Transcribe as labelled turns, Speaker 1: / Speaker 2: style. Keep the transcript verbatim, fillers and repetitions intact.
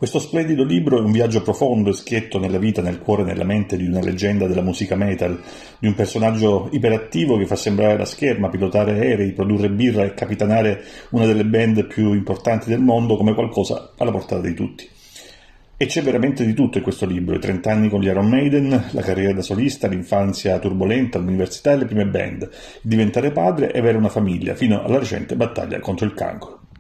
Speaker 1: Questo splendido libro è un viaggio profondo e schietto nella vita, nel cuore e nella mente di una leggenda della musica metal, di un personaggio iperattivo che fa sembrare la scherma, pilotare aerei, produrre birra e capitanare una delle band più importanti del mondo come qualcosa alla portata di tutti. E c'è veramente di tutto in questo libro: i trenta anni con gli Iron Maiden, la carriera da solista, l'infanzia turbolenta, l'università e le prime band, il diventare padre e avere una famiglia, fino alla recente battaglia contro il cancro.